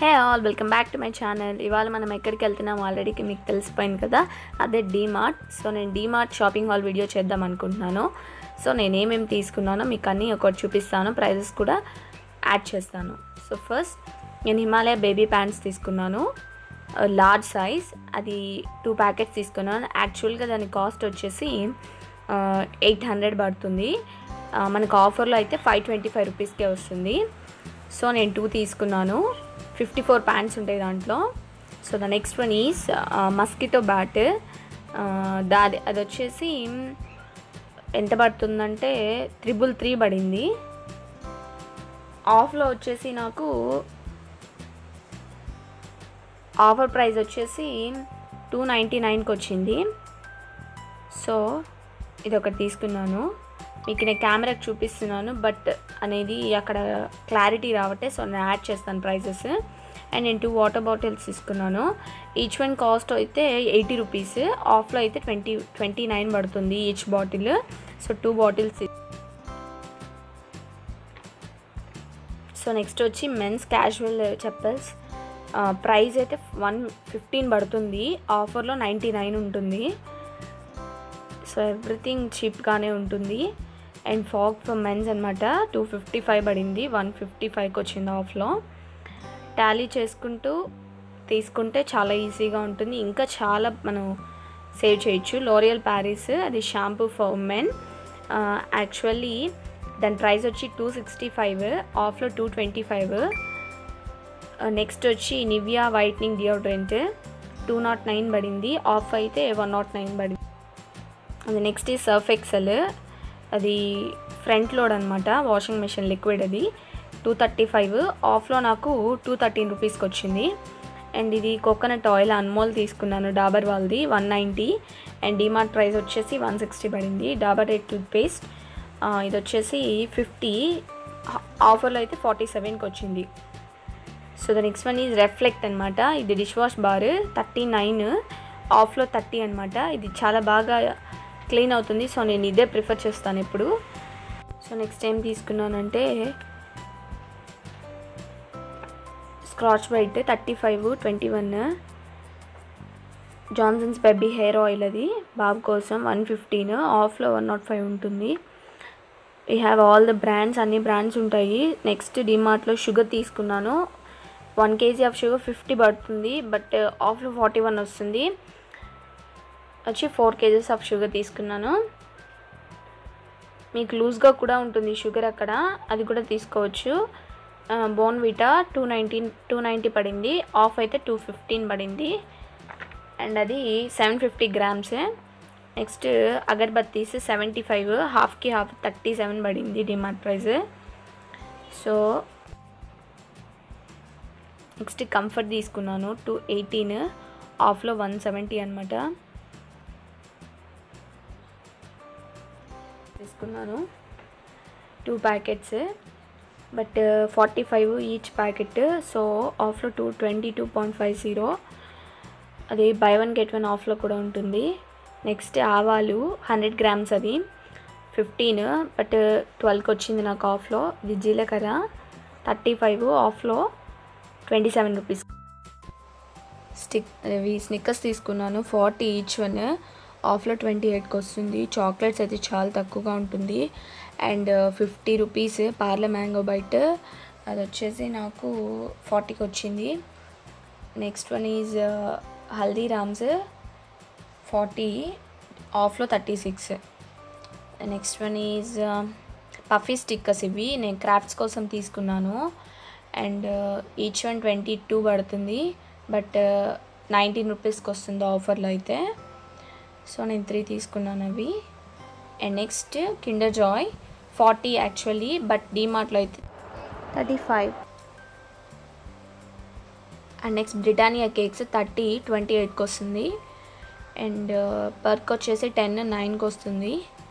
Hey all welcome back to my channel. ఇవాళ మనం ఎక్కడికి వెళ్తున్నాం ఆల్రెడీకి మీకు తెలిసిపోయింది కదా, అదే డీమార్ట్. సో నేను డీమార్ట్ షాపింగ్ హాల్ వీడియో చేద్దాం అనుకుంటున్నాను. సో నేను ఏమేమి తీసుకున్నానో మీకు అన్నీ ఒకటి చూపిస్తాను, ప్రైజెస్ కూడా యాడ్ చేస్తాను. సో ఫస్ట్ నేను హిమాలయ బేబీ ప్యాంట్స్ తీసుకున్నాను, లార్జ్ సైజ్. అది 2 ప్యాకెట్స్ తీసుకున్నాను. యాక్చువల్గా దాని కాస్ట్ వచ్చేసి 800 పడుతుంది. మనకు ఆఫర్లో అయితే 525 రూపీస్కే వస్తుంది. సో నేను 2 తీసుకున్నాను. 54 ప్యాంట్స్ ఉంటాయి దాంట్లో. So the next one is mosquito bat. అది వచ్చేసి ఎంత పడుతుందంటే 333 పడింది. ఆఫ్లో వచ్చేసి నాకు ఆఫర్ ప్రైస్ వచ్చేసి 299కి వచ్చింది. సో ఇది ఒకటి తీసుకున్నాను. మీకు నేను కెమెరాకి చూపిస్తున్నాను, బట్ అనేది అక్కడ క్లారిటీ రావట్టే. సో నేను యాడ్ చేస్తాను ప్రైజెస్. అండ్ నేను 2 వాటర్ బాటిల్స్ తీసుకున్నాను. ఈచ్ వన్ కాస్ట్ అయితే 80 రూపీస్. ఆఫ్లో అయితే 29 పడుతుంది each bottle. So 2 bottles. So next వచ్చి మెన్స్ క్యాజువల్ చెప్పల్స్. ప్రైస్ అయితే 115 పడుతుంది. ఆఫర్లో 99 ఉంటుంది. సో ఎవ్రీథింగ్ చీప్గానే ఉంటుంది. అండ్ ఫాగ్ ఫర్ మెన్స్ అనమాట 255 పడింది, 155కి వచ్చింది ఆఫ్లో. టాలీ చేసుకుంటూ తీసుకుంటే చాలా ఈజీగా ఉంటుంది, ఇంకా చాలా మనం సేవ్ చేయొచ్చు. లోరియల్ ప్యారిస్, అది షాంపూ ఫర్ ఉమెన్. యాక్చువల్లీ దాని ప్రైస్ వచ్చి 265, ఆఫ్లో 225. నెక్స్ట్ వచ్చి నివియా వైట్నింగ్ డియోడ్రెంట్ 209 పడింది, ఆఫ్ అయితే 109 పడింది. అది నెక్స్ట్ ఈ సర్ఫ్ ఎక్సెల్, అది ఫ్రంట్ లోడ్ అనమాట, వాషింగ్ మెషిన్ లిక్విడ్. అది 235, ఆఫ్లో నాకు 213 రూపీస్కి వచ్చింది. అండ్ ఇది కోకోనట్ ఆయిల్ అన్మోల్ తీసుకున్నాను, డాబర్ వాళ్ళది 190. అండ్ డిమార్ట్ ప్రైస్ వచ్చేసి 160 పడింది. డాబర్ రెడ్ టూత్పేస్ట్ ఇది వచ్చేసి 50, ఆఫర్లో అయితే 47కి వచ్చింది. So the next one is reflect అనమాట. ఇది డిష్ వాష్ బార్ 39, ఆఫ్లో 30 అనమాట. ఇది చాలా బాగా క్లీన్ అవుతుంది. సో నేను ఇదే ప్రిఫర్ చేస్తాను ఎప్పుడు. సో నెక్స్ట్ ఏం తీసుకున్నానంటే Scotch Brite 35, 21. Johnson's baby hair oil, అది బాబు కోసం 115, ఆఫ్లో 105 ఉంటుంది. We have all the brands, అన్ని బ్రాండ్స్ ఉంటాయి. నెక్స్ట్ డిమార్ట్లో షుగర్ తీసుకున్నాను. 1 kg ఆఫ్ షుగర్ 50 పడుతుంది, బట్ ఆఫ్లో 41 వస్తుంది. వచ్చి 4 kgs ఆఫ్ షుగర్ తీసుకున్నాను. మీకు లూజ్గా కూడా ఉంటుంది షుగర్ అక్కడ, అది కూడా తీసుకోవచ్చు. బోర్న్విటా 290 పడింది, ఆఫ్ అయితే 215 పడింది. అండ్ అది 750 గ్రామ్స్. నెక్స్ట్ అగర్బత్తీస్ 75, హాఫ్కి హాఫ్ 37 పడింది DMart price. So next Comfort తీసుకున్నాను 218, ఆఫ్లో 170 అనమాట తీసుకున్నాను. 2 packets, but 45 each packet. So ఆఫ్లో 222.50, అది బై 1 get 1 ఆఫ్లో కూడా ఉంటుంది. నెక్స్ట్ ఆవాలు 100 గ్రామ్స్, అది 15, బట్ 12కి వచ్చింది నాకు ఆఫ్లో. ఇది జీలకర్ర 35, ఆఫ్లో 27 రూపీస్. స్నిక్కర్స్ తీసుకున్నాను 40 ఈచ్ వన్, ఆఫ్లో 28కి వస్తుంది. చాక్లెట్స్ అయితే చాలా తక్కువగా ఉంటుంది. And 50 rupees Parle mango bite, అది వచ్చేసి నాకు 40కి వచ్చింది. నెక్స్ట్ వన్ ఈజ్ హల్దీరామ్స్ 40, ఆఫ్లో 36. Next one is puffy stickers, ఇవి నేను క్రాఫ్ట్స్ కోసం తీసుకున్నాను. అండ్ ఈచ్ వన్ 22 పడుతుంది, బట్ 19 రూపీస్కి వస్తుంది ఆఫర్లో అయితే. సో నేను 3 తీసుకున్నాను అవి. And next Kinder Joy 40 actually, but డీమార్ట్లో అయితే 35. అండ్ నెక్స్ట్ బ్రిటానియా కేక్స్ 30, 28కి వస్తుంది. అండ్ పర్క్ వచ్చేసి 10, 9కి వస్తుంది.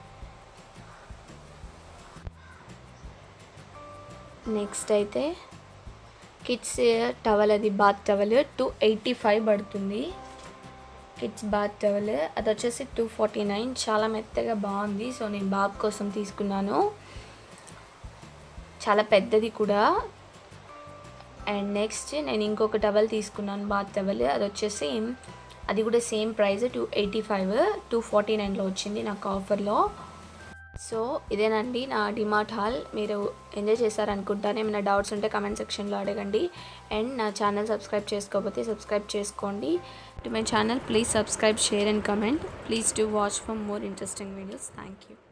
నెక్స్ట్ అయితే కిడ్స్ టవల్, అది బాత్ టవల్ 285 పడుతుంది. కిడ్స్ బాత్ టవల్ అది వచ్చేసి 249, చాలా మెత్తగా బాగుంది. సో నేను బాబు కోసం తీసుకున్నాను. చాలా పెద్దది కూడా, అండ్ నెక్స్ట్ నేను ఇంకొక టవల్ తీసుకున్నాను, బాత్ టవల్. అది వచ్చేసి అది కూడా సేమ్ ప్రైస్ 285, 249లో వచ్చింది నాకు ఆఫర్లో. సో ఇదేనండి నా డిమార్ట్ హాల్. మీరు ఎంజాయ్ చేశారనుకుంటాను. ఏమైనా డౌట్స్ ఉంటే కమెంట్ సెక్షన్లో అడగండి. అండ్ నా ఛానల్ సబ్స్క్రైబ్ చేసుకోకపోతే సబ్స్క్రైబ్ చేసుకోండి. To my channel please subscribe, share and comment. Please do watch for more interesting videos. Thank you.